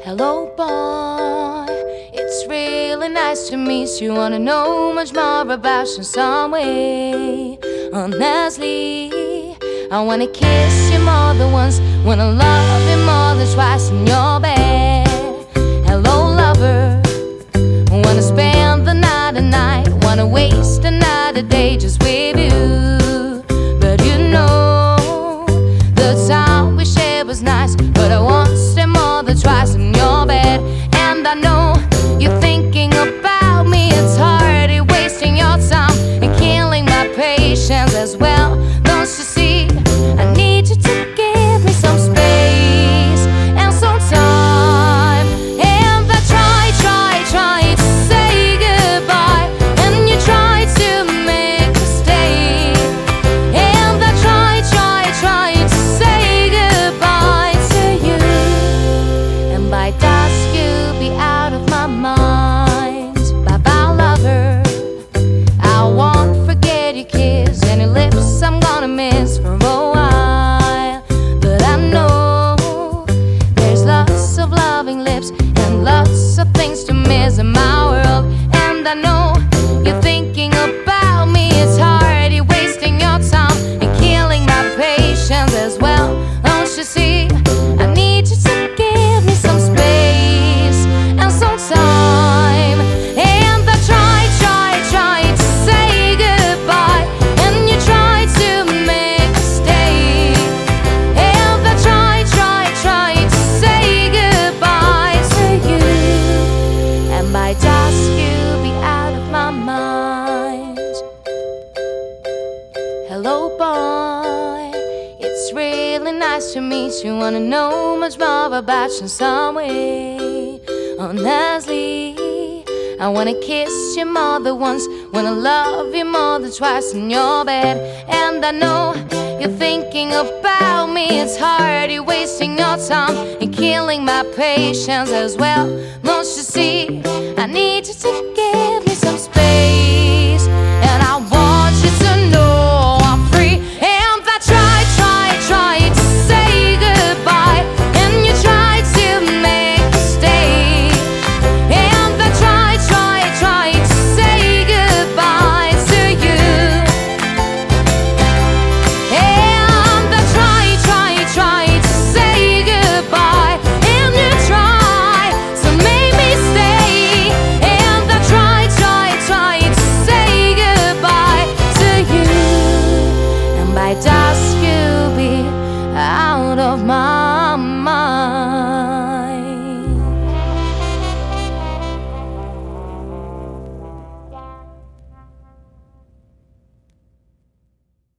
Hello boy, it's really nice to meet you. Wanna know much more about you some way. Honestly, I wanna kiss you more than once, wanna love you more than twice in your bed. Hello lover, wanna spend the night and night, wanna waste another day just with you. But you know, the time we shared was nice, but I won't stay more than twice in your bed. And I know you're thinking about me, it's hard, you're wasting your time and killing my patience as well. Don't you see, I need you to give me some space and some time. And I try to say goodbye, and you try to make me stay. And I try to say goodbye to you, and by dusk you'll be out of my mind. Bye-bye lover, I won't forget your kiss and your lips I'm gonna miss for a while. But I know there's lots of loving lips and lots of things to miss in my world. And I know you're thinking about me, it's hard, you're wasting your time and killing my patience as well. Don't you see, I need you to give me some space and some time. And I try to say goodbye, and you try to make me stay. And I try to say goodbye to you, and by dusk you'll be out of my mind. Hello boy, it's really nice to meet you. Wanna know much more about you some way. Honestly, I wanna kiss you more than once, wanna love you more than twice in your bed. And I know you're thinking about me, it's hard, you're wasting your time and killing my patience as well. Don't you see, I need you to give me some space